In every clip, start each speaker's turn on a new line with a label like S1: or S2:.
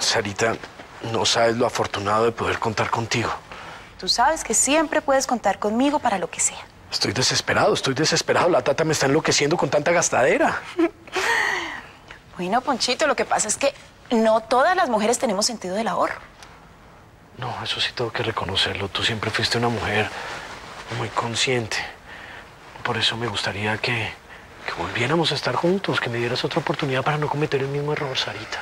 S1: Sarita, no sabes lo afortunado de poder contar contigo.
S2: Tú sabes que siempre puedes contar conmigo para lo que sea.
S1: Estoy desesperado. La tata me está enloqueciendo con tanta gastadera.
S2: Bueno, Ponchito, lo que pasa es que no todas las mujeres tenemos sentido del ahorro.
S1: No, eso sí tengo que reconocerlo. Tú siempre fuiste una mujer muy consciente. Por eso me gustaría que volviéramos a estar juntos, que me dieras otra oportunidad para no cometer el mismo error, Sarita.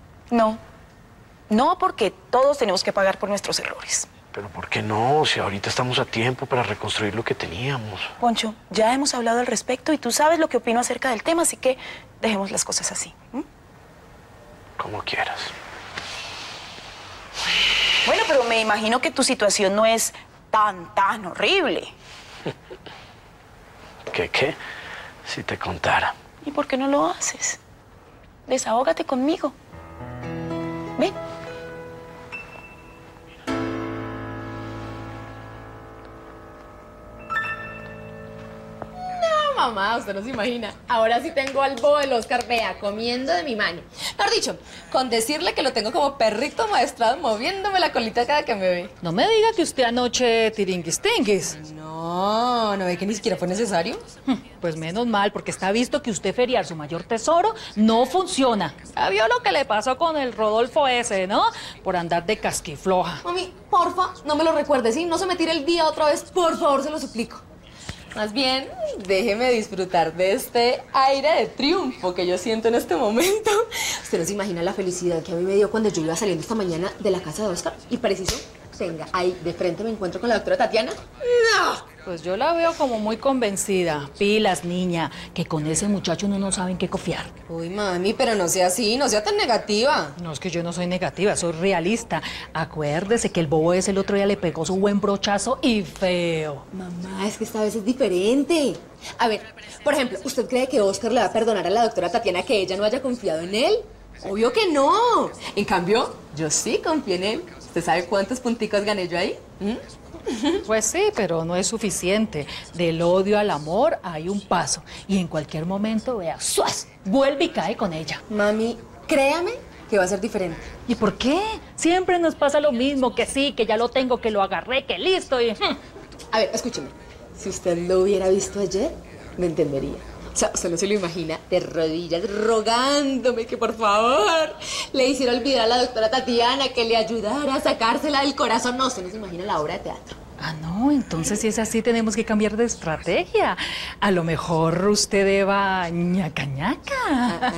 S2: No, porque todos tenemos que pagar por nuestros errores.
S1: Pero ¿por qué no? Si ahorita estamos a tiempo para reconstruir lo que teníamos.
S2: Poncho, ya hemos hablado al respecto y tú sabes lo que opino acerca del tema, así que dejemos las cosas así.
S1: Como quieras.
S2: Bueno, pero me imagino que tu situación no es tan horrible.
S1: ¿Qué? Si te contara.
S2: ¿Y por qué no lo haces? Desahógate conmigo. Ven.
S3: Mamá, usted no se imagina. Ahora sí tengo al bobo del Oscar, vea, comiendo de mi mano. Mejor dicho, con decirle que lo tengo como perrito maestrado moviéndome la colita cada que me ve.
S4: No me diga que usted anoche tiringuis-tinguis.
S3: No ve que ni siquiera fue necesario.
S4: Pues menos mal, porque está visto que usted feriar su mayor tesoro no funciona. Ya vio lo que le pasó con el Rodolfo ese, ¿no? Por andar de casquifloja.
S3: Mami, porfa, no me lo recuerde, ¿sí? No se me tire el día otra vez, por favor, se lo suplico. Más bien, déjeme disfrutar de este aire de triunfo que yo siento en este momento. Usted no se imagina la felicidad que a mí me dio cuando yo iba saliendo esta mañana de la casa de Oscar y preciso, venga, ahí de frente me encuentro con la doctora Tatiana. ¡No!
S4: Pues yo la veo como muy convencida. Pilas, niña, que con ese muchacho uno no sabe en qué confiar.
S3: Uy, mami, pero no sea así, no sea tan negativa.
S4: No, es que yo no soy negativa, soy realista. Acuérdese que el bobo ese el otro día le pegó su buen brochazo y feo.
S3: Mamá, es que esta vez es diferente. A ver, por ejemplo, ¿usted cree que Oscar le va a perdonar a la doctora Tatiana que ella no haya confiado en él? Obvio que no. En cambio, yo sí confío en él. ¿Usted sabe cuántos punticos gané yo ahí?
S4: Pues sí, pero no es suficiente. Del odio al amor hay un paso. Y en cualquier momento, vea, ¡suas! Vuelve y cae con ella.
S3: Mami, créame que va a ser diferente.
S4: ¿Y por qué? Siempre nos pasa lo mismo, que sí, que ya lo tengo, que lo agarré, que listo y...
S3: A ver, escúcheme. Si usted lo hubiera visto ayer, me entendería. O sea, usted no se lo imagina de rodillas rogándome que por favor le hiciera olvidar a la doctora Tatiana que le ayudara a sacársela del corazón. No, usted no se imagina la obra de teatro.
S4: Ah, no, entonces si es así tenemos que cambiar de estrategia. A lo mejor usted deba ñaca ñaca.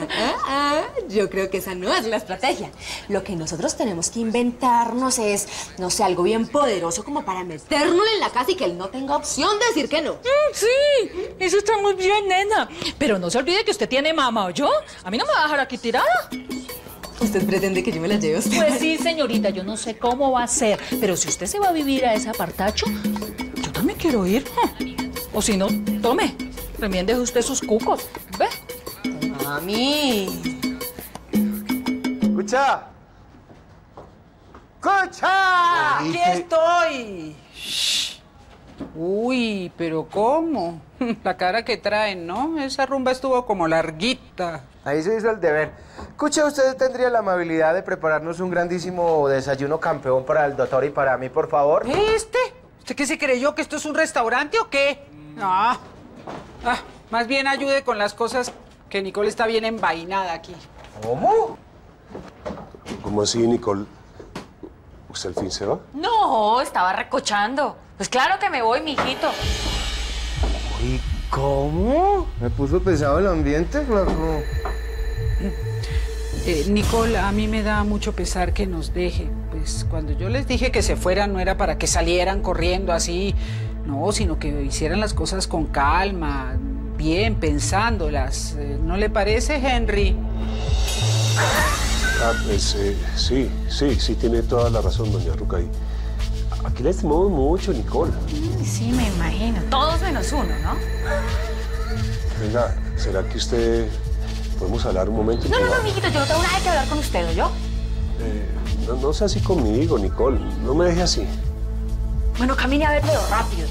S3: Yo creo que esa no es la estrategia. Lo que nosotros tenemos que inventarnos es, no sé, algo bien poderoso como para metérnoslo en la casa y que él no tenga opción de decir que no.
S4: Sí, eso está muy bien, nena. Pero no se olvide que usted tiene mamá, ¿oyó? A mí no me va a dejar aquí tirada.
S3: ¿Usted pretende que yo me la lleve a usted?
S4: Pues sí, señorita, yo no sé cómo va a ser, pero si usted se va a vivir a ese apartacho, yo también quiero ir. O si no, tome, también deje usted sus cucos. ¿Ve?
S3: Mami.
S5: ¡Escucha! ¡Escucha!
S6: ¡Aquí estoy! Uy, pero ¿cómo? La cara que traen, ¿no? Esa rumba estuvo como larguita.
S5: Ahí se hizo el deber. Escucha, ¿usted tendría la amabilidad de prepararnos un grandísimo desayuno campeón para el doctor y para mí, por favor?
S6: ¿Usted qué se creyó? ¿Que esto es un restaurante o qué? No. Más bien ayude con las cosas que Nicole está bien envainada aquí.
S5: ¿Cómo?
S7: ¿Cómo así, Nicole? ¿Usted al fin se va?
S8: No, estaba recochando. Pues claro que me voy, mijito.
S5: ¿Y cómo? ¿Me puso pesado el ambiente, flaco?
S6: Nicole, a mí me da mucho pesar que nos deje. Pues cuando yo les dije que se fueran no era para que salieran corriendo así, no, sino que hicieran las cosas con calma, bien, pensándolas. ¿No le parece, Henry?
S7: Pues sí, tiene toda la razón, doña Rucay. Aquí la estimamos mucho, Nicole.
S8: Sí, me imagino. Todos menos uno, ¿no?
S7: Venga, ¿será que usted... podemos hablar un momento?
S8: No, mijito, yo no tengo nada que hablar con usted, ¿o yo?
S7: No sea así conmigo, Nicole. No me deje así.
S8: Bueno, camine a ver, pero rápido.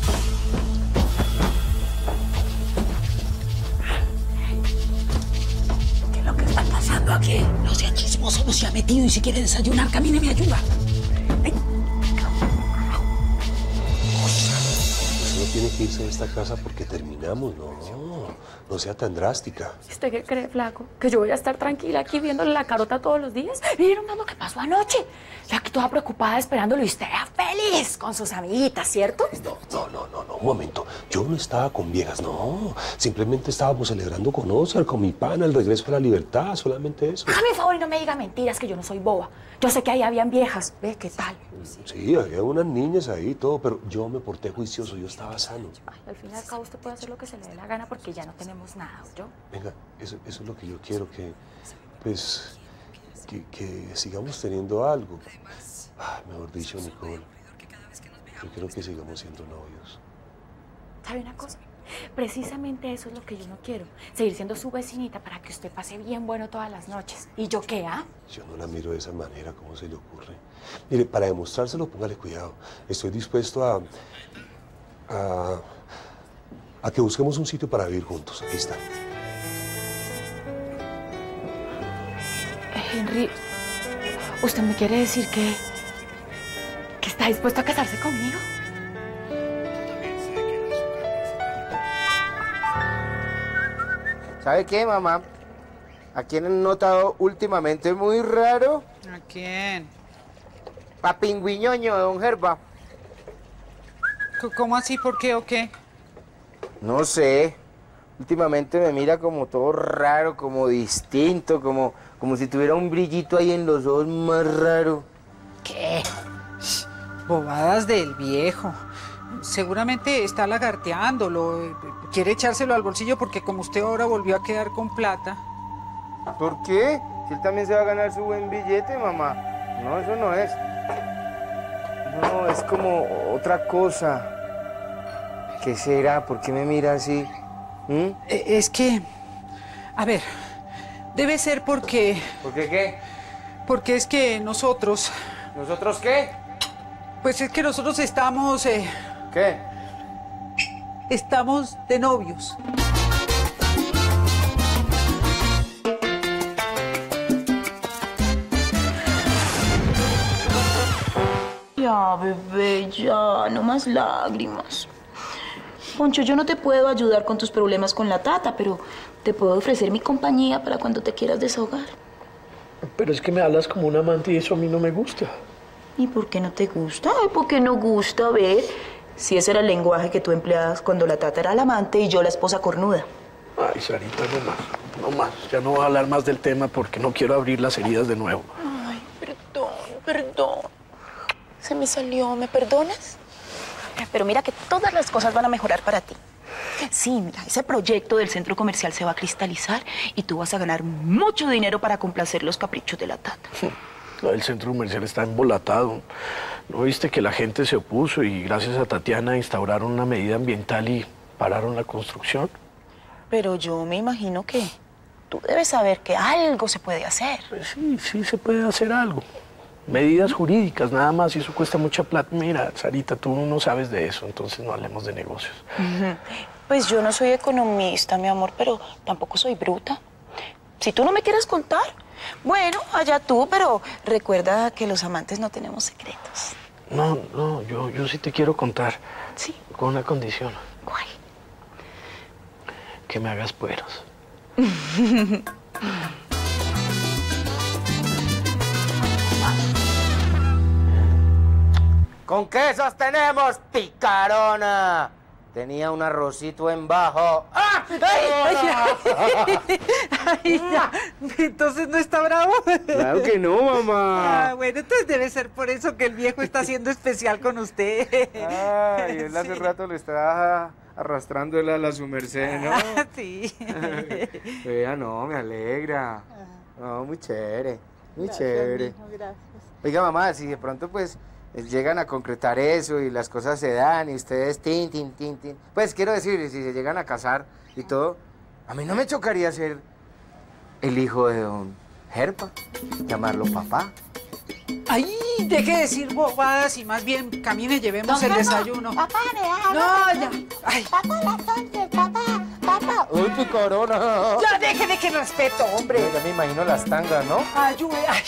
S8: ¿Qué es lo que está pasando
S4: ¿Qué? No sea chismoso, no se ha metido y si quiere desayunar, camine, me ayuda. Ay.
S7: Usted no tiene que irse de esta casa porque terminamos, no sea tan drástica.
S8: ¿Usted qué cree, flaco? ¿Que yo voy a estar tranquila aquí viéndole la carota todos los días? ¿Vieron lo que pasó anoche? Yo aquí toda preocupada esperándolo y usted era feliz con sus amiguitas, ¿cierto?
S7: No, un momento. Yo no estaba con viejas, no. Simplemente estábamos celebrando con Oscar, con mi pana, el regreso a la libertad, solamente eso.
S8: Hágame un favor y no me diga mentiras, que yo no soy boba. Yo sé que ahí habían viejas. ¿Ve qué tal?
S7: Sí, había unas niñas ahí y todo, pero yo me porté juicioso, yo estaba sano.
S8: Ay, al fin y al cabo usted puede hacer lo que se le dé la gana porque ya no tenemos nada, ¿yo?
S7: Venga, eso es lo que yo quiero, pues, que sigamos teniendo algo. Mejor dicho, Nicole, yo quiero que sigamos siendo novios.
S8: ¿Sabe una cosa? Precisamente eso es lo que yo no quiero. Seguir siendo su vecinita para que usted pase bien bueno todas las noches. ¿Y yo qué, ah?
S7: Yo no la miro de esa manera, ¿cómo se le ocurre? Mire, para demostrárselo, póngale cuidado. Estoy dispuesto a que busquemos un sitio para vivir juntos. Aquí está.
S8: Henry, ¿usted me quiere decir que está dispuesto a casarse conmigo?
S5: ¿Sabe qué, mamá? ¿A quién han notado últimamente muy raro?
S6: ¿A quién?
S5: Pa' Pingüiñoño de don Gerba.
S6: ¿Cómo así? ¿Por qué o qué?
S5: No sé. Últimamente me mira como todo raro, como distinto, como si tuviera un brillito ahí en los ojos más raro.
S6: ¿Qué? Bobadas del viejo. Seguramente está lagarteándolo. Quiere echárselo al bolsillo porque como usted ahora volvió a quedar con plata.
S5: ¿Por qué? Si él también se va a ganar su buen billete, mamá. No, eso no es. No, es como otra cosa. ¿Qué será? ¿Por qué me mira así?
S6: Es que... A ver, debe ser porque...
S5: ¿Por qué qué?
S6: Porque es que nosotros...
S5: ¿Nosotros qué?
S6: Pues es que nosotros estamos...
S5: ¿Qué?
S6: Estamos de novios.
S2: Ya, bebé, ya, no más lágrimas. Poncho, yo no te puedo ayudar con tus problemas con la tata, pero te puedo ofrecer mi compañía para cuando te quieras desahogar.
S1: Pero es que me hablas como un amante y eso a mí no me gusta.
S2: ¿Y por qué no te gusta? Ay, ¿por qué no gusta? Ver si ese era el lenguaje que tú empleabas cuando la tata era la amante y yo la esposa cornuda.
S1: Ay, Sarita, no más. Ya no voy a hablar más del tema porque no quiero abrir las heridas de nuevo.
S2: Ay, perdón. Se me salió, ¿me perdonas? Pero mira que todas las cosas van a mejorar para ti. Sí, mira, ese proyecto del centro comercial se va a cristalizar y tú vas a ganar mucho dinero para complacer los caprichos de la tata.
S1: El centro comercial está embolatado. ¿No viste que la gente se opuso y gracias a Tatiana instauraron una medida ambiental y pararon la construcción?
S2: Pero yo me imagino que tú debes saber que algo se puede hacer.
S1: Pues sí se puede hacer algo. Medidas jurídicas, nada más, y eso cuesta mucha plata. Mira, Sarita, tú no sabes de eso, entonces no hablemos de negocios.
S2: Pues yo no soy economista, mi amor, pero tampoco soy bruta. Si tú no me quieres contar, bueno, allá tú, pero recuerda que los amantes no tenemos secretos.
S1: No, yo sí te quiero contar.
S2: Sí.
S1: Con una condición.
S2: ¿Cuál?
S1: Que me hagas pueros.
S5: ¿Con qué sostenemos, picarona? Tenía un arrocito en bajo. ¡Ah!
S6: Ay, ya. Entonces no está bravo.
S5: Claro que no, mamá.
S6: Bueno, entonces debe ser por eso que el viejo está siendo especial con usted.
S5: Ay, él hace rato le está arrastrando él a la su merced, ¿no?
S6: Sí.
S5: Vea, no, me alegra. No, muy chévere, muy chévere.
S6: Hijo, gracias.
S5: Oiga, mamá, si de pronto, pues, llegan a concretar eso y las cosas se dan y ustedes tin. Pues quiero decir, si se llegan a casar y todo, a mí no me chocaría ser el hijo de don Gerpa, llamarlo papá.
S6: Ay, deje de decir bobadas y más bien camine, llevemos el desayuno.
S9: Papá,
S6: No, ya. Ay.
S9: Papá, las once, papá.
S5: Uy, picorona.
S6: Ya deje de que respeto, hombre.
S5: Ya me imagino las tangas, ¿no?
S6: Ayude. Ay.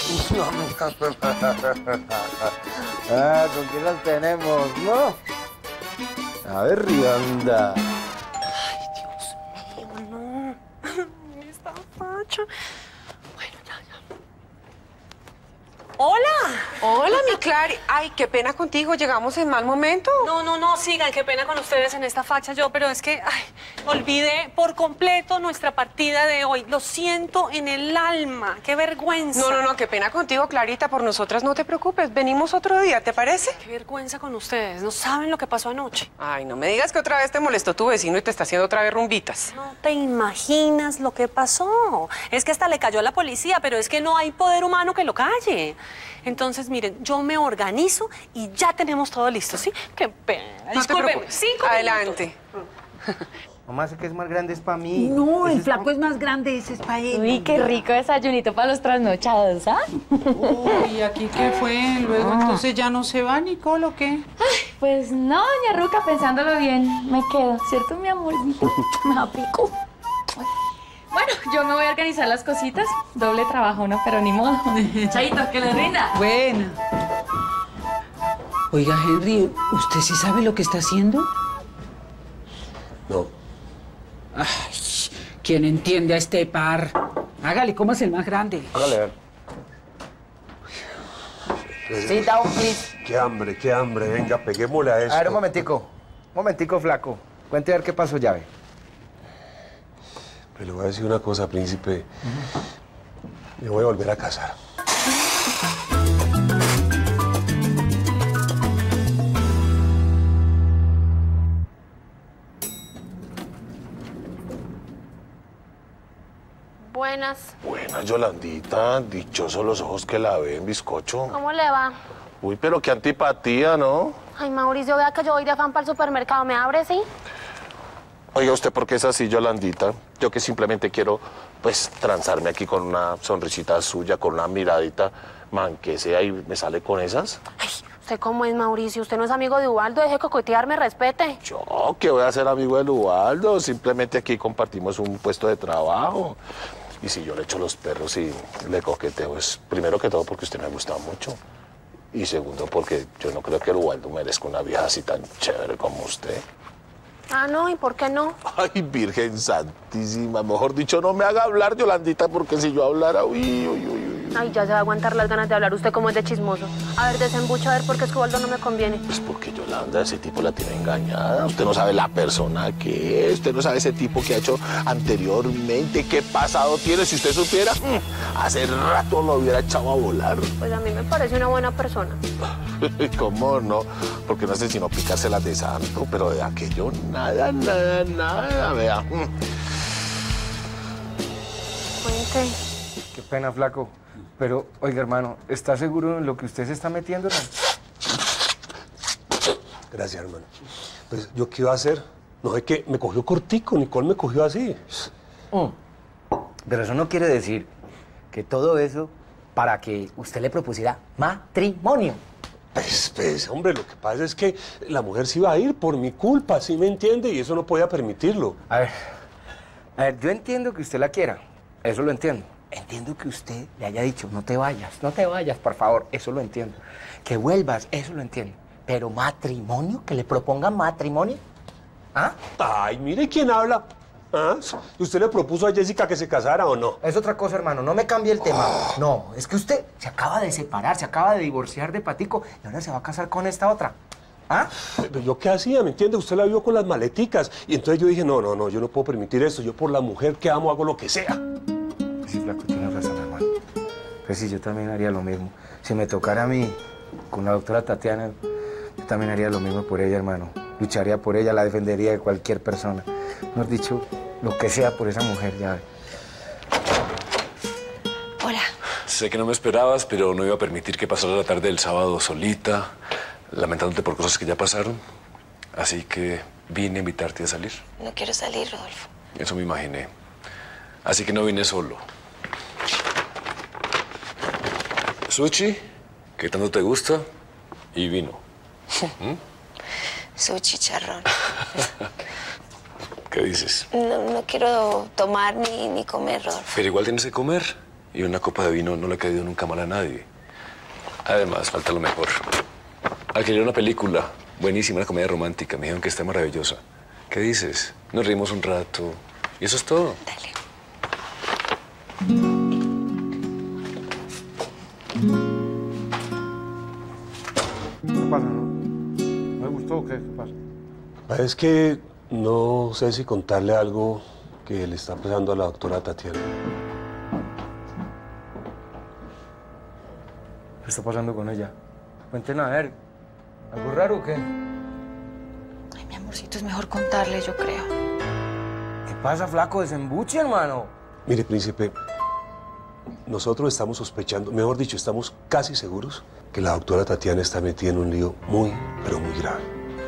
S5: Ah, ¿con quién las tenemos, no? A ver, Rionda.
S8: Esta facha. Bueno, ya. ¡Hola!
S9: Hola, mi Clary. Ay, qué pena contigo. ¿Llegamos en mal momento?
S8: No, sigan, qué pena con ustedes en esta facha pero es que, olvidé por completo nuestra partida de hoy. Lo siento en el alma, qué vergüenza.
S9: No, qué pena contigo, Clarita. Por nosotras no te preocupes. Venimos otro día, ¿te parece?
S8: Qué vergüenza con ustedes, no saben lo que pasó anoche.
S9: Ay, no me digas que otra vez te molestó tu vecino y te está haciendo otra vez rumbitas.
S8: No te imaginas lo que pasó. Es que hasta le cayó a la policía, pero es que no hay poder humano que lo calle. Entonces, miren, yo me organizo y ya tenemos todo listo, ¿sí? Qué pena.
S9: No te preocupes.
S8: 5
S9: Adelante.
S5: Mamá, sé que es más grande, es para mí.
S6: No, el flaco es más grande, ese es para él.
S10: Uy, qué rico desayunito para los trasnochados, ¿ah?
S6: Uy, ¿aquí qué fue? Luego entonces ya no se va, Nicole, ¿o qué?
S10: Pues no, doña Ruca, pensándolo bien, me quedo, ¿cierto, mi amorcito? Me aplico. Bueno, yo me voy a organizar las cositas. Doble trabajo, ¿no? Pero ni modo. Chaito, que le rinda.
S6: Buena. Oiga, Henry, ¿usted sí sabe lo que está haciendo?
S7: No.
S6: Ay, ¿quién entiende a este par? Hágale, ¿cómo es el más grande?
S5: Hágale, a ver.
S10: Sit down, please.
S7: Qué hambre. Venga, peguémosle a esto.
S5: A ver, un momentico, flaco. Cuente a ver qué pasó, llave.
S7: Pero le voy a decir una cosa, príncipe. Me voy a volver a casar.
S11: Buenas.
S7: Buena, Yolandita. Dichosos los ojos que la ven, bizcocho.
S11: ¿Cómo le va?
S7: Uy, pero qué antipatía, ¿no?
S11: Ay, Mauricio, vea que yo voy de afán para el supermercado. ¿Me abre, sí?
S7: Oiga, ¿usted por qué es así, Yolandita? Yo que simplemente quiero, pues, transarme aquí con una sonrisita suya, con una miradita, man, que sea y me sale con esas.
S11: Ay, ¿usted cómo es, Mauricio? Usted no es amigo de Ubaldo. Deje de coquetearme, respete.
S7: Yo, que voy a ser amigo de Ubaldo, simplemente aquí compartimos un puesto de trabajo. Y si yo le echo los perros y le coqueteo, es primero que todo porque usted me gusta mucho. Y segundo porque yo no creo que el Ubaldo merezca una vieja así tan chévere como usted.
S11: Ah, no, ¿y por qué no?
S7: Ay, Virgen Santísima, mejor dicho, no me haga hablar, Yolandita, porque si yo hablara, uy.
S11: Ay, ya se va a aguantar las ganas de hablar. Usted como es de chismoso. A ver, desembucha, a ver por qué es que Ubaldo no me conviene.
S7: Pues porque Yolanda, ese tipo la tiene engañada. Usted no sabe la persona que es, usted no sabe ese tipo que ha hecho anteriormente, qué pasado tiene. Si usted supiera, hace rato lo hubiera echado a volar.
S11: Pues a mí me parece una buena persona.
S7: ¿Cómo no? Porque no sé si no picárselas de santo, pero de aquello nada, vea.
S11: Cuente.
S5: Qué pena, flaco. Pero, oiga, hermano, ¿está seguro en lo que usted se está metiendo?
S7: Gracias, hermano. Pues, ¿yo qué iba a hacer? No, es que me cogió cortico, Nicole me cogió así.
S5: Pero eso no quiere decir que todo eso para que usted le propusiera matrimonio.
S7: Pues, hombre, lo que pasa es que la mujer se iba a ir por mi culpa, ¿sí me entiende? Y eso no podía permitirlo.
S5: A ver, yo entiendo que usted la quiera, eso lo entiendo. Entiendo que usted le haya dicho, no te vayas, por favor, eso lo entiendo. Que vuelvas, eso lo entiendo. Pero matrimonio, que le propongan matrimonio. ¿Ah?
S7: Ay, mire quién habla. ¿Ah? ¿Usted le propuso a Jessica que se casara o no?
S5: Es otra cosa, hermano, no me cambie el tema. No, es que usted se acaba de separar, se acaba de divorciar de Patico y ahora se va a casar con esta otra. ¿Ah?
S7: Pero ¿yo qué hacía? ¿Me entiende? Usted la vio con las maleticas. Y entonces yo dije, no, yo no puedo permitir esto. Yo por la mujer que amo hago lo que sea.
S5: Sí, flaco, tienes razón, hermano. Pues sí, yo también haría lo mismo. Si me tocara a mí con la doctora Tatiana, yo también haría lo mismo por ella, hermano. Lucharía por ella, la defendería de cualquier persona. Mejor dicho, lo que sea por esa mujer, ya.
S11: Hola.
S12: Sé que no me esperabas, pero no iba a permitir que pasara la tarde del sábado solita, lamentándote por cosas que ya pasaron. Así que vine a invitarte a salir.
S11: No quiero salir, Rodolfo.
S12: Eso me imaginé. Así que no vine solo. Sushi, que tanto te gusta, y vino.
S11: Su chicharrón.
S12: ¿Qué dices?
S11: No quiero tomar ni comer, Rodolfo.
S12: Pero igual tienes que comer. Y una copa de vino no le ha caído nunca mal a nadie. Además, falta lo mejor. Alquilé una película buenísima, una comedia romántica. Me dijeron que está maravillosa. ¿Qué dices? Nos reímos un rato. Y eso es todo.
S11: Dale.
S5: ¿Qué pasa, no? ¿No le gustó o qué? ¿Qué pasa?
S13: Es que no sé si contarle algo que le está pasando a la doctora Tatiana.
S5: ¿Qué está pasando con ella? Cuenten a ver. ¿Algo raro o qué?
S2: Ay, mi amorcito, es mejor contarle, yo creo.
S5: ¿Qué pasa, flaco? Desembuche, hermano.
S13: Mire, príncipe, nosotros estamos sospechando, mejor dicho, estamos casi seguros que la doctora Tatiana está metida en un lío muy, pero muy grave.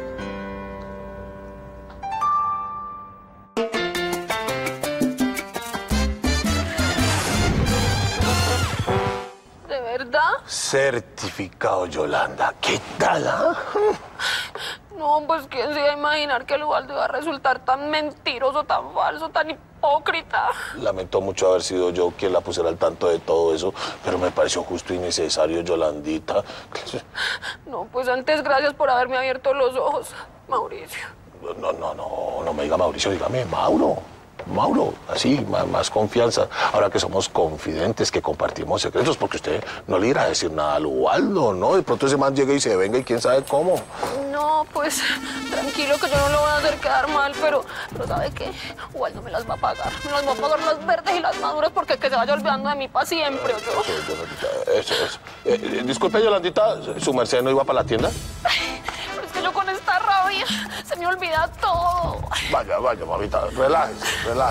S11: ¿De verdad?
S7: Certificado, Yolanda. ¿Qué tal, ah?
S11: No, pues quién se iba a imaginar que el Ubaldo iba a resultar tan mentiroso, tan falso, tan hipócrita.
S7: Lamento mucho haber sido yo quien la pusiera al tanto de todo eso, pero me pareció justo y necesario, Yolandita.
S11: No, pues antes gracias por haberme abierto los ojos, Mauricio.
S7: No me diga Mauricio, dígame Mauro. Mauro, así, más confianza. Ahora que somos confidentes, que compartimos secretos, porque usted no le irá a decir nada al Ubaldo, ¿no? De pronto ese man llega y se venga y quién sabe cómo.
S11: No, pues tranquilo que yo no lo voy a hacer quedar mal, pero ¿sabe qué? Ubaldo me las va a pagar. Me las va a pagar las verdes y las maduras porque que se vaya olvidando de mí para siempre, ¿o yo?
S7: Eso. Disculpe, Yolandita, ¿su merced no iba para la tienda?
S11: Pero es que yo con esta rabia se me olvida todo.
S7: Vaya, mamita, relájese.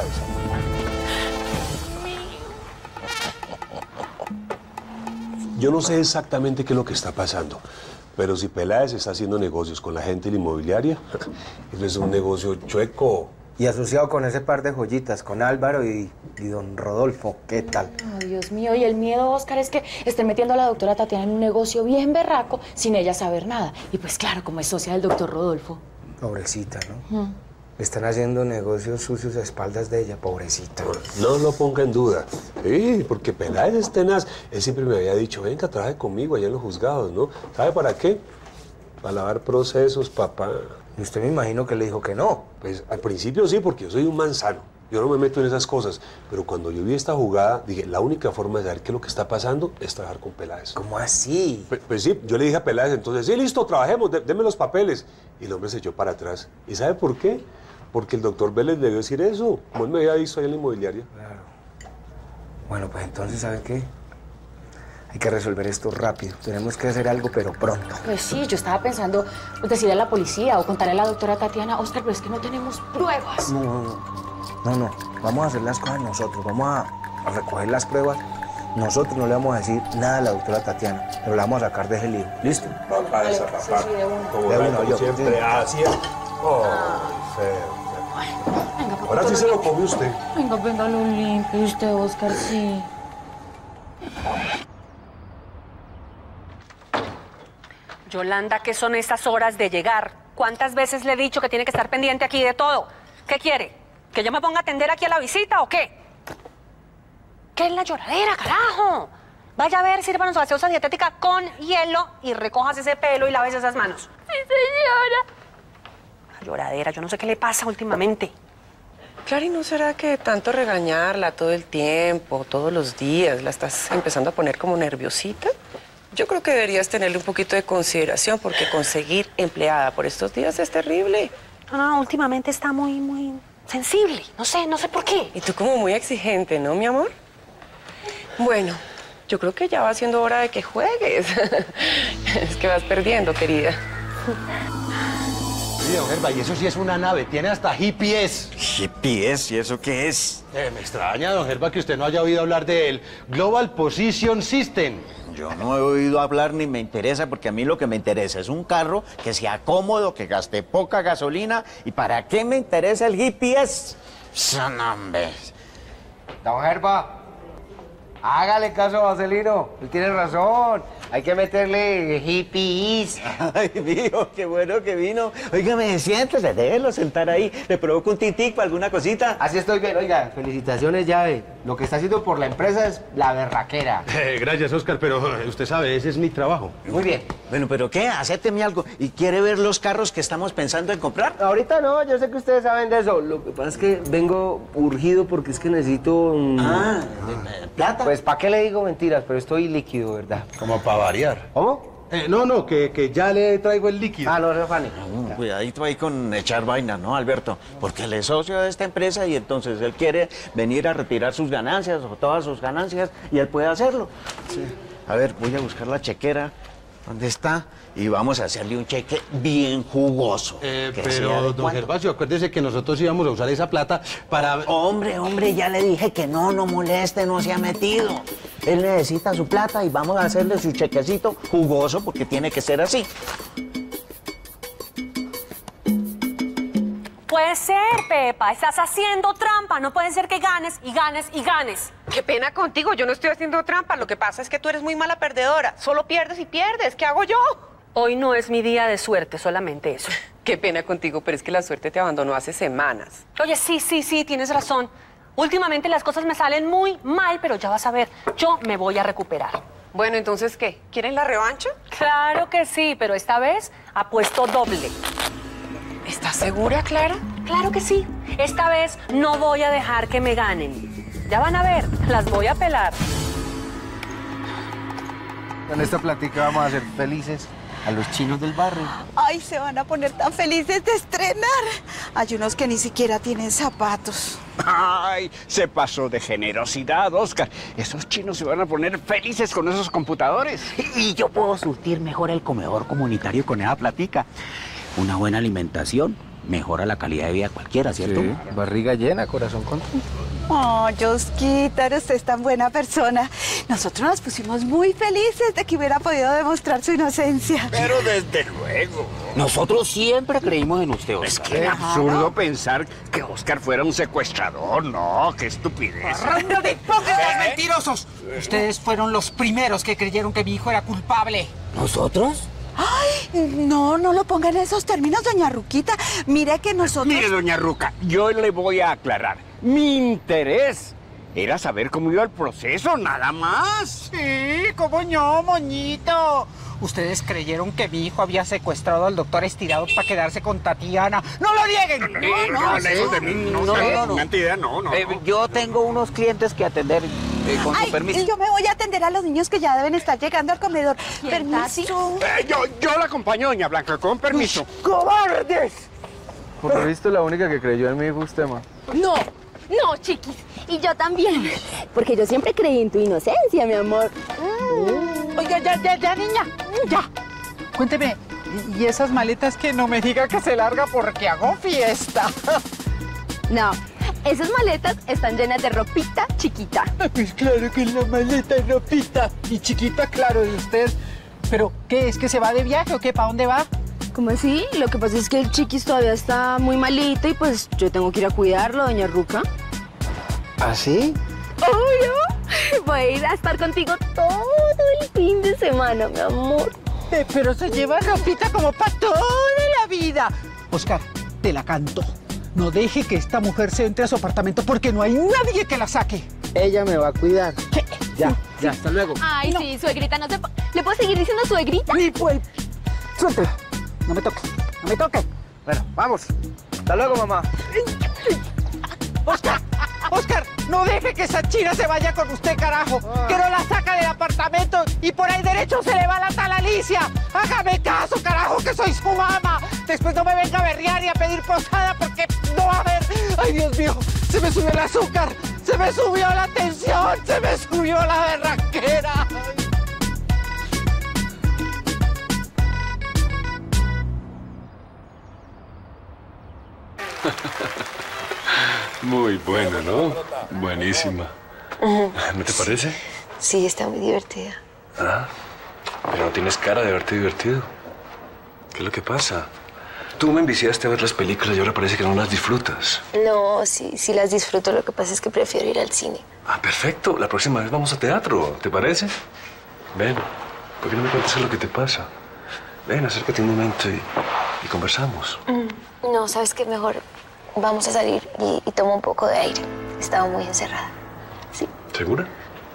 S13: Yo no sé exactamente qué es lo que está pasando, pero si Peláez está haciendo negocios con la gente de la inmobiliaria, eso es un negocio chueco.
S5: Y asociado con ese par de joyitas, con Álvaro y don Rodolfo, ¿qué tal?
S2: Oh, Dios mío, y el miedo, Oscar, es que estén metiendo a la doctora Tatiana en un negocio bien berraco sin ella saber nada. Y pues claro, como es socia del doctor Rodolfo.
S5: Pobrecita, ¿no? Están haciendo negocios sucios a espaldas de ella, pobrecita.
S13: No lo ponga en duda. Sí, porque Peláez es tenaz. Él siempre me había dicho, venga, trabaje conmigo allá en los juzgados, ¿no? ¿Sabe para qué? Para lavar procesos, papá.
S5: Y usted me imagino que le dijo que no.
S13: Pues al principio sí, porque yo soy un manzano. Yo no me meto en esas cosas. Pero cuando yo vi esta jugada, dije, la única forma de saber qué es lo que está pasando es trabajar con Peláez.
S5: ¿Cómo así?
S13: Pues sí, yo le dije a Peláez, entonces, sí, listo, trabajemos, deme los papeles. Y el hombre se echó para atrás. ¿Y sabe por qué? Porque el doctor Vélez le debió decir eso, como él me había visto ahí en la inmobiliaria.
S5: Claro. Bueno, pues entonces, ¿sabe qué? Hay que resolver esto rápido. Tenemos que hacer algo, pero pronto.
S2: Pues sí, yo estaba pensando decirle a la policía o contarle a la doctora Tatiana, Oscar, pero es que no tenemos pruebas.
S5: No. Vamos a hacer las cosas nosotros. Vamos a recoger las pruebas. Nosotros no le vamos a decir nada a la doctora Tatiana, pero la vamos a sacar de ese lío. ¿Listo?
S13: Papá, esa papá.
S2: Sí, de uno.
S13: Como
S5: de uno, yo.
S13: Siempre, así es. Oh, feo.
S2: Venga,
S13: Ahora sí se lo come usted.
S2: Venga, lo limpio usted, Oscar, sí.
S8: Yolanda, ¿qué son estas horas de llegar? ¿Cuántas veces le he dicho que tiene que estar pendiente aquí de todo? ¿Qué quiere? ¿Que yo me ponga a atender aquí a la visita o qué? ¿Qué es la lloradera, carajo? Vaya a ver, sírvanos gaseosa dietética con hielo y recojas ese pelo y laves esas manos.
S11: Sí, señora.
S8: La lloradera, yo no sé qué le pasa últimamente.
S9: Clary, ¿no será que tanto regañarla todo el tiempo, todos los días, la estás empezando a poner como nerviosita? Yo creo que deberías tenerle un poquito de consideración porque conseguir empleada por estos días es terrible.
S8: No, últimamente está muy sensible. No sé por qué.
S9: Y tú como muy exigente, ¿no, mi amor? Bueno, yo creo que ya va siendo hora de que juegues. Es que vas perdiendo, querida.
S14: Sí, don Gerba, y eso sí es una nave, tiene hasta GPS.
S15: ¿GPS? ¿Y eso qué es?
S14: Me extraña, don Gerba, que usted no haya oído hablar de él. Global Position System.
S15: Yo no he oído hablar ni me interesa, porque a mí lo que me interesa es un carro que sea cómodo, que gaste poca gasolina. ¿Y para qué me interesa el GPS? Son hombres.
S5: Don Gerba, hágale caso a Vaselino. Él tiene razón. Hay que meterle hippies.
S15: Ay, mijo, qué bueno que vino. Óigame, siéntese, déjelo sentar ahí. ¿Le provoco un titico, alguna cosita?
S5: Así estoy bien. Oiga, felicitaciones, llave. Lo que está haciendo por la empresa es la berraquera.
S14: Gracias, Oscar, pero usted sabe, ese es mi trabajo.
S5: Muy bien.
S15: Bueno, ¿pero qué? Acépteme algo. ¿Y quiere ver los carros que estamos pensando en comprar?
S5: Ahorita no, yo sé que ustedes saben de eso. Lo que pasa es que vengo urgido porque es que necesito...
S15: ¿plata?
S5: Pues, ¿para qué le digo mentiras? Pero estoy líquido, ¿verdad?
S14: Como para variar.
S5: ¿Cómo?
S14: No, que ya le traigo el líquido.
S5: Ah, no, Fanny.
S15: Cuidadito ahí con echar vaina, ¿no, Alberto? Porque él es socio de esta empresa y entonces él quiere venir a retirar sus ganancias o todas sus ganancias y él puede hacerlo. Sí. A ver, voy a buscar la chequera. ¿Dónde está? Y vamos a hacerle un cheque bien jugoso.
S14: Pero, don Gervasio, acuérdese que nosotros íbamos a usar esa plata para...
S15: Hombre, ya le dije que no moleste, no se ha metido. Él necesita su plata y vamos a hacerle su chequecito jugoso porque tiene que ser así.
S8: Puede ser, Pepa. Estás haciendo trampa. No puede ser que ganes y ganes y ganes.
S9: Qué pena contigo, yo no estoy haciendo trampa. Lo que pasa es que tú eres muy mala perdedora. Solo pierdes y pierdes. ¿Qué hago yo?
S8: Hoy no es mi día de suerte, solamente eso.
S9: Qué pena contigo, pero es que la suerte te abandonó hace semanas.
S8: Oye, sí, tienes razón. Últimamente las cosas me salen muy mal, pero ya vas a ver, yo me voy a recuperar.
S9: Bueno, entonces, ¿qué? ¿Quieren la revancha?
S8: Claro que sí, pero esta vez apuesto doble.
S9: ¿Estás segura, Clara?
S8: Claro que sí. Esta vez no voy a dejar que me ganen. Ya van a ver, las voy a pelar.
S5: Con esta plática vamos a ser felices a los chinos del barrio.
S16: Ay, se van a poner tan felices de estrenar. Hay unos que ni siquiera tienen zapatos.
S17: Ay, se pasó de generosidad, Oscar. Esos chinos se van a poner felices con esos computadores.
S15: Y yo puedo surtir mejor el comedor comunitario con esa platica. Una buena alimentación mejora la calidad de vida cualquiera, ¿cierto?
S5: Sí, barriga llena, corazón contento.
S16: Oh, Josquita, usted es tan buena persona. Nosotros nos pusimos muy felices de que hubiera podido demostrar su inocencia.
S17: Pero desde luego.
S15: Nosotros siempre creímos en usted, Oscar.
S17: Es que absurdo pensar que Oscar fuera un secuestrador. No, qué estupidez.
S6: ¡Ronda de hipócritas mentirosos! Ustedes fueron los primeros que creyeron que mi hijo era culpable.
S15: ¿Nosotros?
S16: Ay, no lo pongan en esos términos, doña Ruquita. Mire que nosotros...
S17: Mire, doña Ruca, yo le voy a aclarar. Mi interés era saber cómo iba el proceso, nada más.
S6: Sí, cómo no, moñito. Ustedes creyeron que mi hijo había secuestrado al doctor Estirado para quedarse con Tatiana. ¡No lo nieguen!
S17: No, lejos de mí, no. Mentira, no.
S15: Yo tengo unos clientes que atender, con su permiso.
S16: Yo me voy a atender a los niños que ya deben estar llegando al comedor. Permiso.
S17: Yo la acompaño, doña Blanca, con permiso.
S5: ¡Cobardes! Por lo visto, la única que creyó en mí fue usted, ma.
S10: No, chiquis. Y yo también. Porque yo siempre creí en tu inocencia, mi amor.
S6: Oiga, ya, niña. Ya. Cuénteme, ¿y esas maletas que no me diga que se larga porque hago fiesta?
S10: No, esas maletas están llenas de ropita chiquita.
S6: Pues claro que es la maleta ropita. Y chiquita, claro, de usted. Pero, ¿qué? ¿Es que se va de viaje o qué? ¿Para dónde va?
S10: ¿Cómo así? Lo que pasa es que el chiquis todavía está muy malito y pues yo tengo que ir a cuidarlo, doña Ruca.
S5: ¿Ah, sí?
S10: Obvio. Voy a ir a estar contigo todo el fin de semana, mi amor.
S6: Pero se lleva ropita como para toda la vida. Oscar, te la canto. No deje que esta mujer se entre a su apartamento porque no hay nadie que la saque.
S5: Ella me va a cuidar.
S6: ¿Qué?
S5: Ya, hasta luego.
S10: Ay, no. Sí, suegrita, no se... ¿Le puedo seguir diciendo suegrita?
S6: Ni pues. Suelte. No me toque.
S5: Bueno, vamos. Hasta luego, mamá.
S6: Oscar, no deje que esa china se vaya con usted, carajo. Que no la saca del apartamento y por ahí derecho se le va la tal Alicia. Hágame caso, carajo, que soy su mamá. Después no me venga a berrear y a pedir posada porque no va a haber. Ay, Dios mío, se me subió el azúcar, se me subió la tensión, se me subió la berraquera.
S12: Muy buena, ¿no? Buenísima. ¿No te parece?
S18: Sí, está muy divertida.
S12: Ah, pero no tienes cara de haberte divertido. ¿Qué es lo que pasa? Tú me enviciaste a ver las películas y ahora parece que no las disfrutas.
S18: No, sí las disfruto. Lo que pasa es que prefiero ir al cine.
S12: Ah, perfecto. La próxima vez vamos a teatro. ¿Te parece? Ven. ¿Por qué no me cuentas lo que te pasa? Ven, acércate un momento y conversamos.
S18: No, ¿sabes qué? Mejor vamos a salir y tomo un poco de aire. Estaba muy encerrada. ¿Sí?
S12: ¿Segura?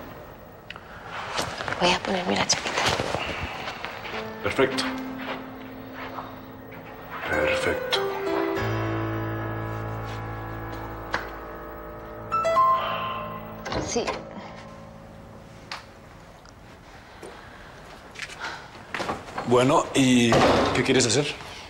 S18: Voy a ponerme la chaqueta.
S12: Perfecto. Perfecto.
S18: Sí.
S12: Bueno, ¿y qué quieres hacer?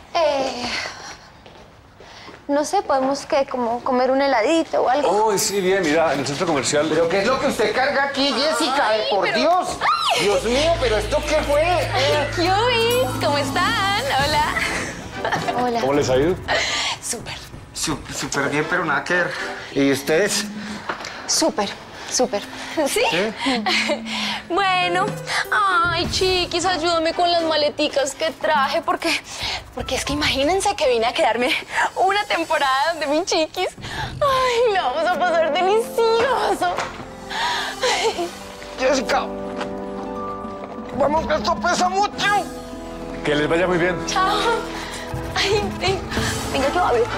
S18: No sé, podemos como comer un heladito o algo.
S12: Oh, sí, bien, mira, en el centro comercial.
S5: ¿Pero qué es lo que usted carga aquí, Jessica? ¡Por Dios! ¡Ay! Dios mío, ¿pero esto qué fue?
S3: Yubis, ¿cómo están? Hola.
S18: Hola.
S12: ¿Cómo les ha ido?
S3: Súper.
S5: Súper bien, pero nada que ver. ¿Y ustedes?
S18: Súper.
S3: ¿Sí? Bueno, ay, chiquis, ayúdame con las maleticas que traje, porque es que imagínense que vine a quedarme una temporada donde mi chiquis. Ay, la vamos a pasar delicioso. Ay.
S5: Jessica, vamos, que esto pesa mucho.
S12: Que les vaya muy bien.
S3: Chao. Ay, venga, yo abro.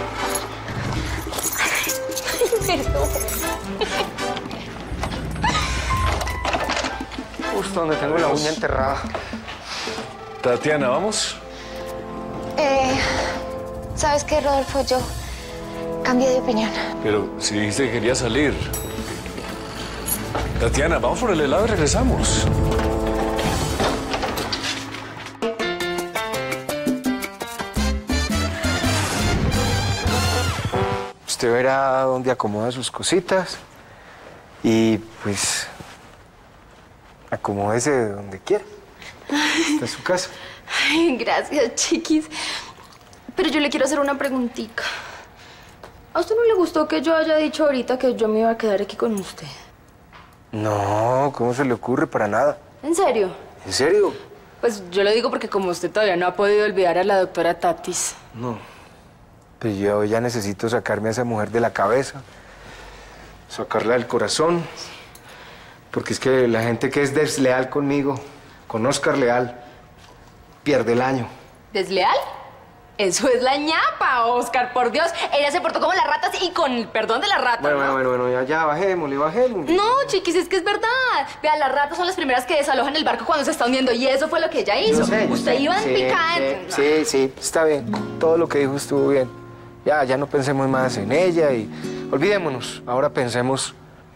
S3: Ay, perdón.
S5: Justo donde tengo la uña enterrada.
S12: Tatiana, ¿vamos?
S18: ¿Sabes qué, Rodolfo? Yo cambié de opinión.
S12: Pero si dijiste que querías salir. Tatiana, vamos por el helado y regresamos.
S5: Usted verá dónde acomoda sus cositas y pues acomódese donde quiera. Esta es su casa.
S3: Ay, gracias, chiquis. Pero yo le quiero hacer una preguntita. ¿A usted no le gustó que yo haya dicho ahorita que yo me iba a quedar aquí con usted?
S5: No, ¿cómo se le ocurre? Para nada.
S3: ¿En serio?
S5: ¿En serio?
S3: Pues yo lo digo porque como usted todavía no ha podido olvidar a la doctora Tatis.
S5: No. Pues yo ya necesito sacarme a esa mujer de la cabeza. Sacarla del corazón. Porque es que la gente que es desleal conmigo, con Oscar Leal, pierde el año.
S3: ¿Desleal? Eso es la ñapa, Oscar, por Dios. Ella se portó como las ratas y con el perdón de las ratas, ¿no?
S5: Bueno, ya, bajémosle.
S3: No, chiquis, es que es verdad. Vea, las ratas son las primeras que desalojan el barco cuando se está hundiendo y eso fue lo que ella hizo.
S5: Yo sé.
S3: Usted iba en picante.
S5: Sí, está bien. Todo lo que dijo estuvo bien. Ya no pensemos más en ella y olvidémonos. Ahora pensemos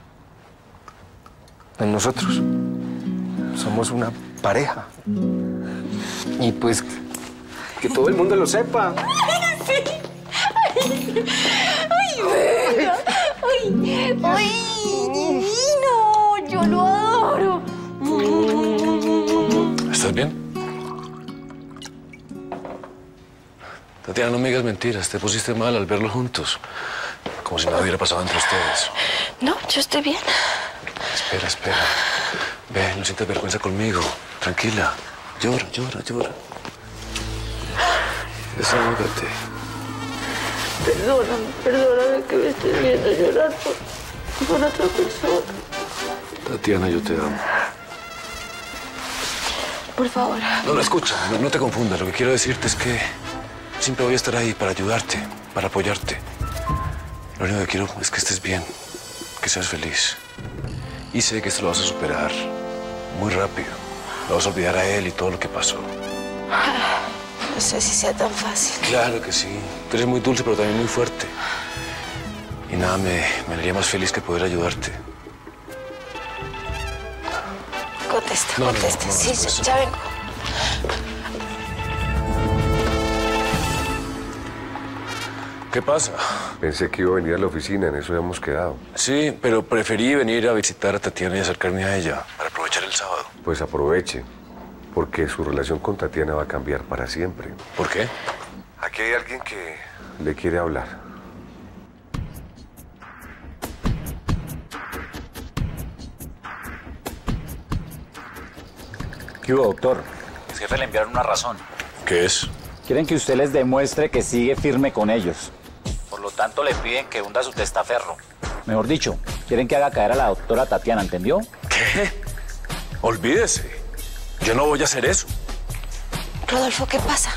S5: en nosotros. Somos una pareja. Y pues que todo el mundo lo sepa.
S3: Sí. Ay, venga. Ay, divino. Yo lo adoro.
S12: ¿Estás bien? Tatiana, no me digas mentiras. Te pusiste mal al verlos juntos. Como si nada hubiera pasado entre ustedes.
S18: No, yo estoy bien.
S12: Espera. Ve, no sientas vergüenza conmigo. Tranquila. Llora. Desahógate.
S18: Perdóname que me estés viendo llorar por otra persona.
S12: Tatiana, yo te amo.
S18: Por favor.
S12: No, escucha, no te confundas. Lo que quiero decirte es que siempre voy a estar ahí para ayudarte, para apoyarte. Lo único que quiero es que estés bien, que seas feliz. Y sé que esto lo vas a superar muy rápido. Lo vas a olvidar a él y todo lo que pasó.
S18: No sé si sea tan fácil.
S12: Claro que sí. Tú eres muy dulce, pero también muy fuerte. Y nada me haría más feliz que poder ayudarte.
S18: Contesta.
S12: No,
S18: Sí,
S12: eso.
S18: ya vengo.
S12: ¿Qué pasa?
S13: Pensé que iba a venir a la oficina, en eso habíamos quedado.
S12: Sí, pero preferí venir a visitar a Tatiana y acercarme a ella para aprovechar el sábado.
S13: Pues aproveche, porque su relación con Tatiana va a cambiar para siempre.
S12: ¿Por qué?
S13: Aquí hay alguien que le quiere hablar.
S19: ¿Qué hubo, doctor? El jefe le enviaron una razón.
S12: ¿Qué es?
S19: Quieren que usted les demuestre que sigue firme con ellos. Por lo tanto, le piden que hunda su testaferro. Mejor dicho, quieren que haga caer a la doctora Tatiana, ¿entendió?
S12: ¿Qué? Olvídese. Yo no voy a hacer eso.
S18: Rodolfo, ¿qué pasa?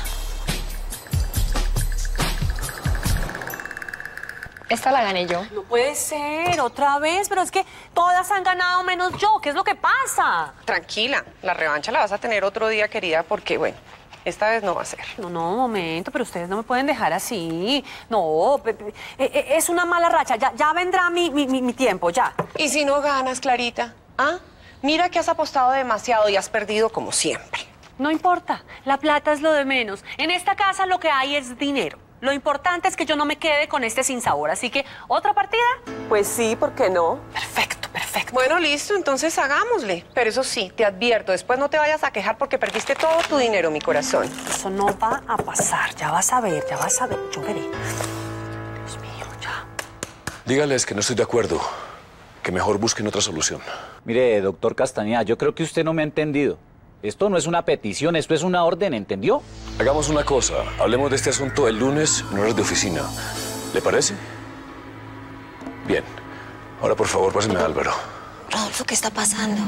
S3: Esta la gané yo.
S8: No puede ser, otra vez, pero es que todas han ganado menos yo. ¿Qué es lo que pasa?
S9: Tranquila, la revancha la vas a tener otro día, querida, porque, bueno, esta vez no va a ser.
S8: No, un momento, pero ustedes no me pueden dejar así. No, es una mala racha. Ya vendrá mi tiempo, ya.
S9: ¿Y si no ganas, Clarita? ¿Ah? Mira que has apostado demasiado y has perdido como siempre.
S8: No importa, la plata es lo de menos. En esta casa lo que hay es dinero. Lo importante es que yo no me quede con este sinsabor. Así que, ¿otra partida?
S9: Pues sí, ¿por qué no?
S8: Perfecto.
S9: Bueno, listo, entonces hagámosle. Pero eso sí, te advierto, después no te vayas a quejar porque perdiste todo tu dinero, mi corazón.
S8: Eso no va a pasar, ya vas a ver, yo veré. Dios mío, ya.
S12: Dígales que no estoy de acuerdo, que mejor busquen otra solución.
S19: Mire, doctor Castañeda, yo creo que usted no me ha entendido. Esto no es una petición, esto es una orden, ¿entendió?
S12: Hagamos una cosa, hablemos de este asunto el lunes en horas de oficina. ¿Le parece? Bien. Ahora, por favor, páseme a Álvaro.
S18: Rodolfo, ¿qué está pasando?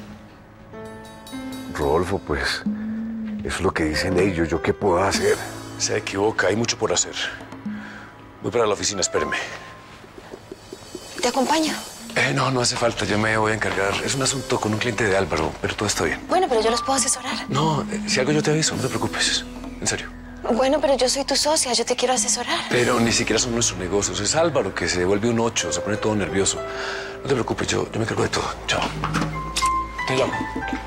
S7: Rodolfo, pues, eso es lo que dicen ellos. ¿Yo qué puedo hacer?
S12: Se equivoca, hay mucho por hacer. Voy para la oficina, espéreme.
S18: ¿Te acompaño?
S12: No hace falta, yo me voy a encargar. Es un asunto con un cliente de Álvaro, pero todo está bien.
S18: Bueno, pero yo los puedo asesorar.
S12: No, si algo yo te aviso, no te preocupes. En serio.
S18: Bueno, pero yo soy tu socia, yo te quiero asesorar.
S12: Pero ni siquiera son nuestros negocios. Es Álvaro que se vuelve un 8, se pone todo nervioso. No te preocupes, yo me encargo de todo. Chao. Te llamo.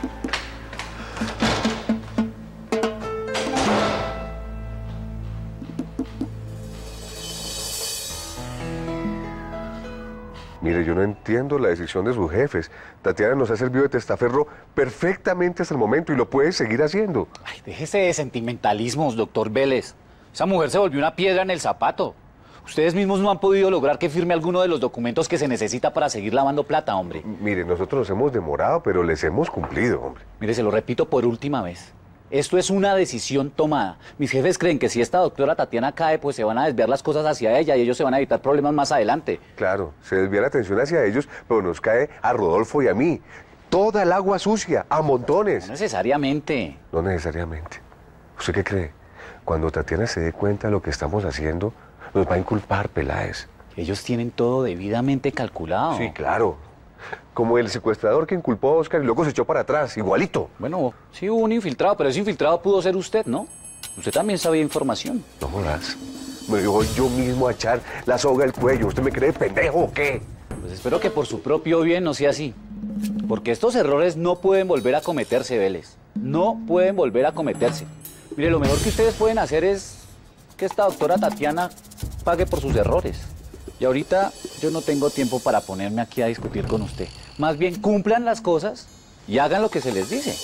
S7: Mire, yo no entiendo la decisión de sus jefes. Tatiana nos ha servido de testaferro perfectamente hasta el momento y lo puede seguir haciendo.
S19: Ay, déjese de sentimentalismos, doctor Vélez. Esa mujer se volvió una piedra en el zapato. Ustedes mismos no han podido lograr que firme alguno de los documentos que se necesita para seguir lavando plata, hombre.
S7: Mire, nosotros nos hemos demorado, pero les hemos cumplido, hombre.
S19: Mire, se lo repito por última vez. Esto es una decisión tomada. Mis jefes creen que si esta doctora Tatiana cae, pues se van a desviar las cosas hacia ella y ellos se van a evitar problemas más adelante.
S7: Claro, se desvía la atención hacia ellos, pero nos cae a Rodolfo y a mí. Toda el agua sucia, a montones.
S19: No necesariamente.
S7: No necesariamente. ¿Usted qué cree? Cuando Tatiana se dé cuenta de lo que estamos haciendo, nos va a inculpar, Peláez.
S19: Ellos tienen todo debidamente calculado.
S7: Sí, claro. Como el secuestrador que inculpó a Oscar y luego se echó para atrás, igualito.
S19: Bueno, sí hubo un infiltrado, pero ese infiltrado pudo ser usted, ¿no? Usted también sabía información.
S7: No jodas. Me voy yo mismo a echar la soga al cuello. ¿Usted me cree pendejo o qué?
S19: Pues espero que por su propio bien no sea así. Porque estos errores no pueden volver a cometerse, Vélez. No pueden volver a cometerse. Mire, lo mejor que ustedes pueden hacer es que esta doctora Tatiana pague por sus errores. Y ahorita yo no tengo tiempo para ponerme aquí a discutir con usted. Más bien cumplan las cosas y hagan lo que se les dice.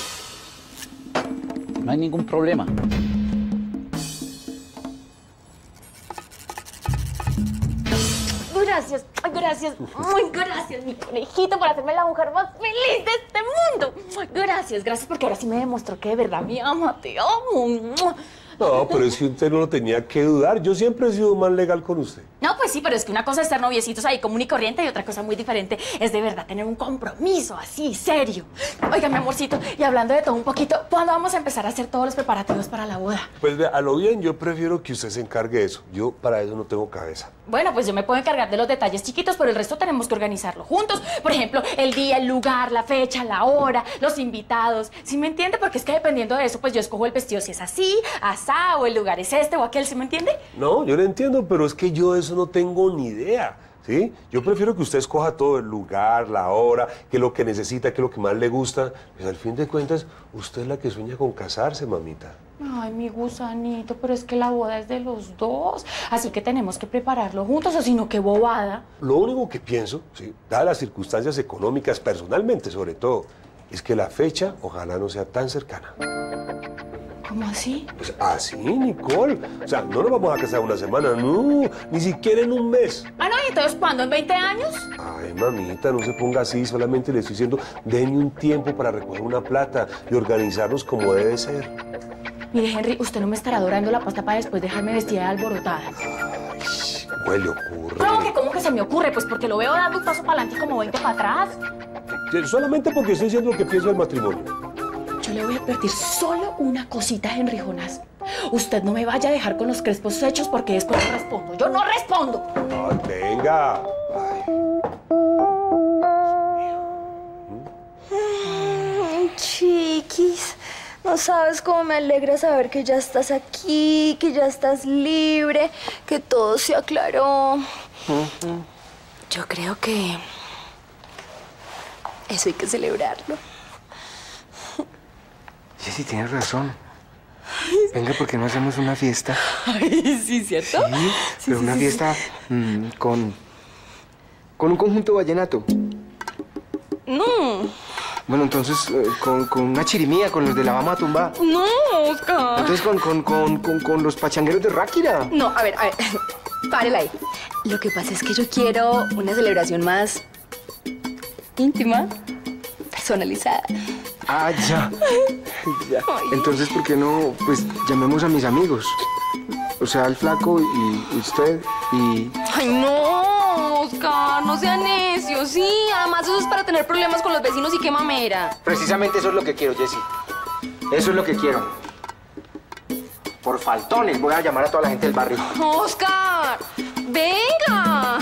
S19: No hay ningún problema.
S10: Gracias, muy gracias, mi conejito, por hacerme la mujer más feliz de este mundo. Gracias, porque ahora sí me demostró que de verdad me ama, te amo.
S13: No, pero es que usted no lo tenía que dudar. Yo siempre he sido más legal con usted.
S10: No, pues sí, pero es que una cosa es estar noviecitos ahí común y corriente y otra cosa muy diferente es de verdad tener un compromiso así, serio. Oiga, mi amorcito, y hablando de todo un poquito, ¿cuándo vamos a empezar a hacer todos los preparativos para la boda?
S13: Pues vea, a lo bien, yo prefiero que usted se encargue de eso. Yo para eso no tengo cabeza.
S10: Bueno, pues yo me puedo encargar de los detalles chiquitos, pero el resto tenemos que organizarlo juntos. Por ejemplo, el día, el lugar, la fecha, la hora, los invitados. ¿Sí me entiende? Porque es que dependiendo de eso, pues yo escojo el vestido si es así, asá, o el lugar es este o aquel, ¿sí me entiende?
S13: No, yo lo entiendo, pero es que yo de eso no tengo ni idea, ¿sí? Yo prefiero que usted escoja todo, el lugar, la hora, qué es lo que necesita, qué es lo que más le gusta. Pues al fin de cuentas, usted es la que sueña con casarse, mamita.
S10: Ay, mi gusanito, pero es que la boda es de los dos, así que tenemos que prepararlo juntos, o si no, qué bobada.
S13: Lo único que pienso, ¿sí?, dadas las circunstancias económicas, personalmente sobre todo, es que la fecha ojalá no sea tan cercana.
S10: ¿Cómo así?
S13: Pues así, Nicole. O sea, no nos vamos a casar una semana, no, ni siquiera en un mes.
S10: Ah, no, ¿y entonces cuándo? ¿En 20 años?
S13: Ay, mamita, no se ponga así, solamente le estoy diciendo, denme un tiempo para recoger una plata y organizarnos como debe ser.
S10: Mire, Henry, usted no me estará dorando la pasta para después dejarme vestida de alborotada.
S13: Ay, ¿cómo le ocurre?
S10: No, que ¿cómo que se me ocurre? Pues porque lo veo dando un paso para adelante y como 20 para atrás.
S13: Solamente porque estoy diciendo lo que pienso del matrimonio.
S2: advertir solo una cosita, Henry Jonás. Usted no me vaya a dejar con los crespos hechos porque después no respondo. ¡Yo no respondo!
S13: Ay, venga.
S18: Chiquis, no sabes cómo me alegra saber que ya estás aquí, que ya estás libre, que todo se aclaró. Yo creo que eso hay que celebrarlo.
S5: Jessy, tienes razón. Venga, ¿por qué no hacemos una fiesta?
S2: Ay, sí, ¿cierto?
S5: Sí, pero una fiesta con un conjunto vallenato.
S2: No.
S5: Bueno, entonces, con una chirimía, con los de la Vamos a Tumbar.
S2: No, Oscar.
S5: Entonces, con los pachangueros de Ráquira.
S2: No, a ver, párela ahí. Lo que pasa es que yo quiero una celebración más íntima, personalizada.
S5: Ah, ya. Ya. Entonces, ¿por qué no, pues, llamemos a mis amigos? O sea, al flaco y usted y...
S2: Ay, no, Oscar, no sea necio, sí. Además, eso es para tener problemas con los vecinos y qué mamera.
S5: Precisamente eso es lo que quiero, Jessy. Eso es lo que quiero. Por faltones voy a llamar a toda la gente del barrio.
S2: Oscar, venga.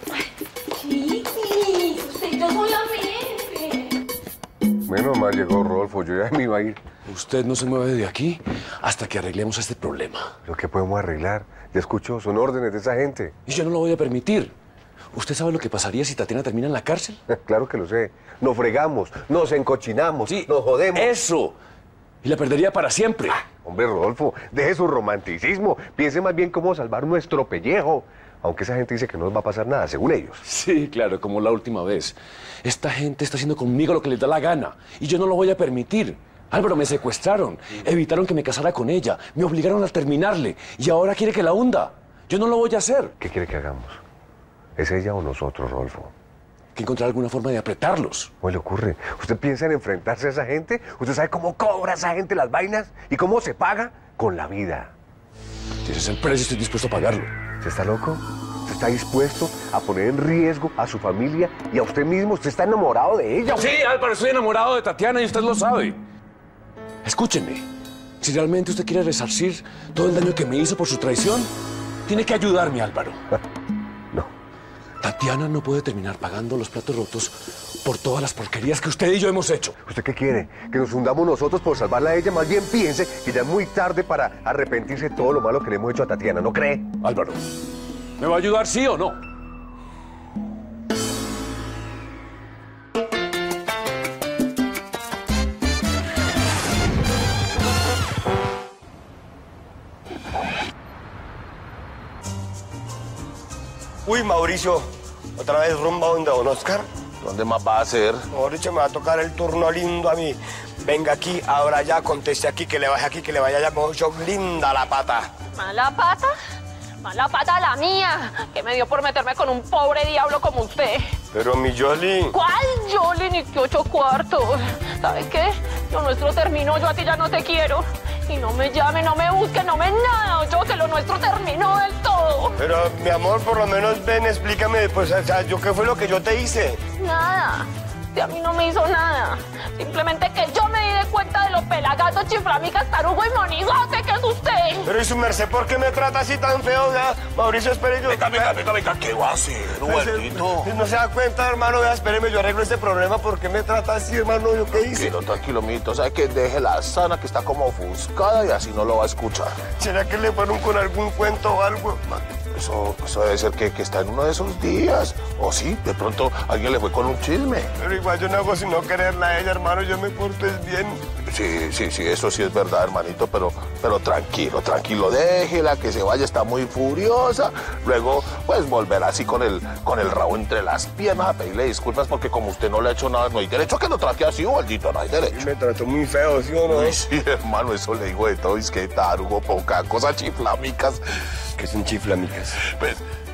S2: Chiquis, usted y yo solamente.
S13: Menos mal llegó Rodolfo, yo ya me iba a ir.
S12: Usted no se mueve de aquí hasta que arreglemos este problema.
S13: ¿Lo que podemos arreglar? Ya escuchó, son órdenes de esa gente.
S12: Y yo no lo voy a permitir. ¿Usted sabe lo que pasaría si Tatiana termina en la cárcel?
S13: Claro que lo sé. Nos fregamos, nos encochinamos, nos jodemos.
S12: ¡Eso! Y la perdería para siempre.
S13: Hombre, Rodolfo, deje su romanticismo. Piense más bien cómo salvar nuestro pellejo. Aunque esa gente dice que no nos va a pasar nada, según ellos.
S12: Sí, claro, como la última vez. Esta gente está haciendo conmigo lo que les da la gana. Y yo no lo voy a permitir. Álvaro, me secuestraron. Evitaron que me casara con ella. Me obligaron a terminarle. Y ahora quiere que la hunda. Yo no lo voy a hacer.
S13: ¿Qué quiere que hagamos? ¿Es ella o nosotros, Rodolfo?
S12: Que encontrar alguna forma de apretarlos.
S13: ¿Cómo le ocurre? ¿Usted piensa en enfrentarse a esa gente? ¿Usted sabe cómo cobra esa gente las vainas? ¿Y cómo se paga? Con la vida.
S12: Si ese es el precio, estoy dispuesto a pagarlo.
S13: ¿Usted está loco? ¿Usted está dispuesto a poner en riesgo a su familia y a usted mismo? ¿Usted está enamorado de ella?
S12: Sí, Álvaro, estoy enamorado de Tatiana y usted lo sabe. Escúcheme. Si realmente usted quiere resarcir todo el daño que me hizo por su traición, tiene que ayudarme, Álvaro.
S13: No.
S12: Tatiana no puede terminar pagando los platos rotos por todas las porquerías que usted y yo hemos hecho.
S13: ¿Usted qué quiere? ¿Que nos hundamos nosotros por salvarla a ella? Más bien piense que ya es muy tarde para arrepentirse de todo lo malo que le hemos hecho a Tatiana, ¿no cree?
S12: Álvaro, ¿me va a ayudar sí o no?
S20: Uy, Mauricio, ¿otra vez rumba donde don Oscar?
S7: ¿Dónde más va a ser?
S20: Mauricio, me va a tocar el turno lindo a mí. Venga aquí, ahora ya, conteste aquí, que le baje aquí, que le vaya ya, Mauricio, linda la pata.
S11: ¿Mala pata? Mala pata la mía, que me dio por meterme con un pobre diablo como usted.
S20: Pero mi Yoli...
S11: ¿Cuál Yoli ni qué 8 cuartos? ¿Sabe qué? Lo nuestro terminó, yo a ti ya no te quiero. Y no me llame, no me busque, no me nada. Yo que lo nuestro terminó del todo.
S20: Pero, mi amor, por lo menos ven, explícame, pues, o sea, ¿qué fue lo que yo te hice?
S11: Nada. A mí no me hizo nada. Simplemente que yo me di de cuenta de lo pelagato, chiflamicas, tarugo y monigote que es usted.
S20: Pero, y su merced, ¿por qué me trata así tan feo? Ya, Mauricio, espere yo.
S7: Venga, ¿qué va a hacer? Un momentito.
S20: No se da cuenta, hermano, vea, espéreme, yo arreglo este problema. ¿Por qué me trata así, hermano? ¿Yo qué hice?
S7: Tranquilo, mijito. ¿Sabe que deje la sana que está como ofuscada y así no lo va a escuchar?
S20: ¿Será que le fueron con algún cuento o algo?
S7: Eso debe ser que está en uno de esos días. O sí, de pronto alguien le fue con un chisme.
S20: Pero igual yo no hago sino quererla a ella, hermano. Yo me porto bien.
S7: Sí, eso sí es verdad, hermanito. Pero tranquilo. Déjela que se vaya, está muy furiosa. Luego, pues, volverá así con el rabo entre las piernas a pedirle disculpas porque como usted no le ha hecho nada, no hay derecho a que lo trate así, maldito, no hay derecho.
S20: Me trató muy feo, ¿sí o no?
S7: Uy, sí, hermano, eso le digo de todo. Es que tarugo, poca cosa, chiflamicas.
S20: ¿Qué son chiflamicas?
S7: Pues,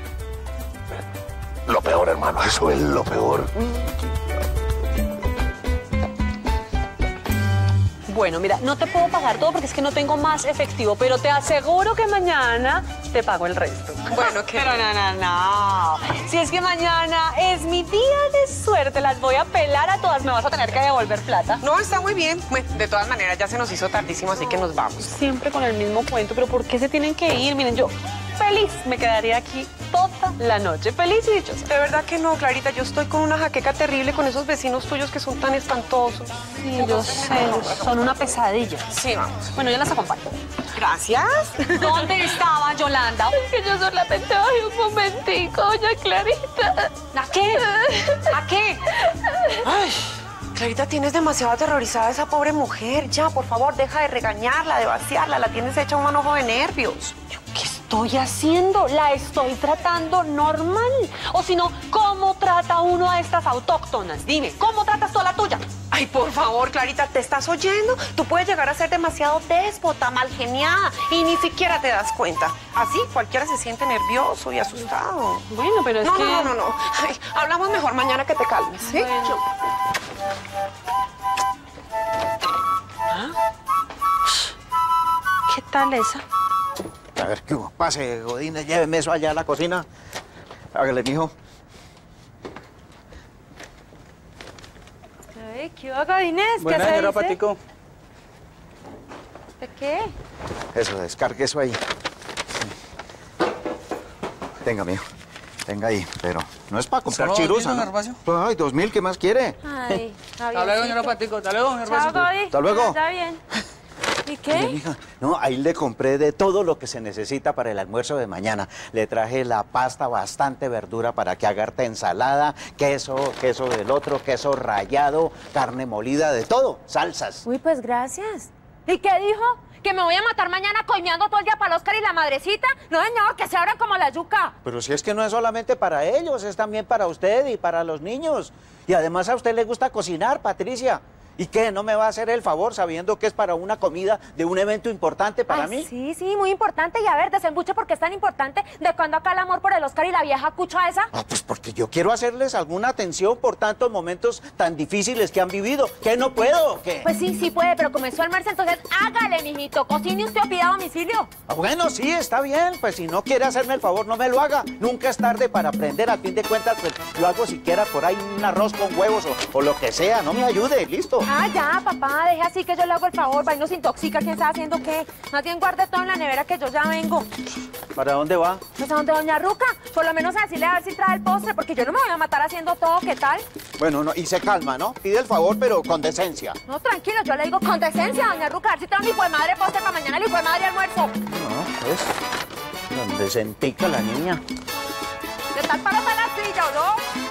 S7: lo peor, hermano, eso es lo peor.
S8: Bueno, mira, no te puedo pagar todo porque es que no tengo más efectivo, pero te aseguro que mañana te pago el resto.
S9: Bueno, ¿qué?
S8: Pero no. Si es que mañana es mi día de suerte, las voy a pelar a todas. Me vas a tener que devolver plata.
S9: No, está muy bien. Bueno, de todas maneras, ya se nos hizo tardísimo, así que nos vamos.
S8: Siempre con el mismo cuento, pero ¿por qué se tienen que ir? Miren, yo feliz me quedaría aquí toda la noche. Feliz y dichosa.
S9: De verdad que no, Clarita. Yo estoy con una jaqueca terrible con esos vecinos tuyos que son tan espantosos.
S8: Sí, yo sé. Son una pesadilla.
S9: Sí, vamos.
S8: Bueno, yo las acompaño.
S9: Gracias.
S8: ¿Dónde estaba Yolanda?
S11: Es que yo solamente bajé un momentico, doña Clarita.
S8: ¿A qué? ¿A qué?
S9: Ay, Clarita, tienes demasiado aterrorizada a esa pobre mujer. Ya, por favor, deja de regañarla, de vaciarla. La tienes hecha un manojo de nervios.
S8: ¿Qué estoy haciendo? La estoy tratando normal. O si no, ¿cómo trata uno a estas autóctonas? Dime, ¿cómo tratas tú a la tuya?
S9: Ay, por favor, Clarita, ¿te estás oyendo? Tú puedes llegar a ser demasiado déspota, malgeniada y ni siquiera te das cuenta. Así cualquiera se siente nervioso y asustado.
S8: Bueno, pero es
S9: no,
S8: que...
S9: No. Ay, hablamos mejor mañana que te calmes, ¿sí?
S8: Bueno. ¿Qué tal esa?
S15: A ver, ¿qué hubo? Pase, Godínez, lléveme eso allá a la cocina. Hágale, mijo.
S10: Ay, ¿qué hubo, Inés? ¿Qué
S19: Buenas,
S10: se
S19: señora
S10: dice?
S19: Patico.
S10: ¿De qué?
S15: Eso, descargue eso ahí. Tenga, mijo. Tenga ahí, pero no es para comprar
S19: ¿Solo
S15: chirusa,
S19: 2.000,
S15: ¿no?
S19: Gervasio?
S15: Ay, 2.000, ¿qué más quiere?
S10: Ay,
S19: Hasta luego, señora Patico. Hasta luego, Gervasio.
S10: Chao, Gaby.
S15: Hasta luego.
S10: Está bien. ¿Y
S15: Oye,
S10: qué?
S15: mija, no, ahí le compré de todo lo que se necesita para el almuerzo de mañana. Le traje la pasta, bastante verdura para que haga harta ensalada, queso del otro, queso rallado, carne molida, de todo, salsas.
S10: Uy, pues gracias. ¿Y qué dijo? ¿Que me voy a matar mañana coimeando todo el día para el Oscar y la madrecita? No, señor, que se abran como la yuca.
S15: Pero si es que no es solamente para ellos, es también para usted y para los niños. Y además a usted le gusta cocinar, Patricia. ¿Y qué? ¿No me va a hacer el favor sabiendo que es para una comida de un evento importante para mí?
S10: Sí, muy importante. Y a ver, desembuche, ¿por qué es tan importante? ¿De cuándo acá el amor por el Oscar y la vieja cucha esa?
S15: Ah, pues porque yo quiero hacerles alguna atención por tantos momentos tan difíciles que han vivido. ¿Qué no puedo? ¿Qué?
S10: Pues sí puede, pero comenzó el almuerzo, entonces hágale, mijito. Cocine usted o pida a domicilio.
S15: Ah, bueno, sí, está bien. Pues si no quiere hacerme el favor, no me lo haga. Nunca es tarde para aprender. Al fin de cuentas, pues lo hago siquiera por ahí un arroz con huevos o lo que sea. No me ayude, listo.
S10: Ah, ya, papá, deje así que yo le hago el favor. Va y no se intoxica, ¿quién está haciendo qué? Más bien guarde todo en la nevera que yo ya vengo.
S15: ¿Para dónde va?
S10: Pues a donde doña Ruca. Por lo menos a decirle a ver si trae el postre, porque yo no me voy a matar haciendo todo, ¿qué tal?
S15: Bueno, no, y se calma, ¿no? Pide el favor, pero con decencia.
S10: No, tranquilo, yo le digo con decencia, doña Ruca. A ver si trae un hijo de madre postre para mañana, el hijo de madre almuerzo.
S15: No, pues, con decentica la niña.
S10: ¿De tal para la silla o no?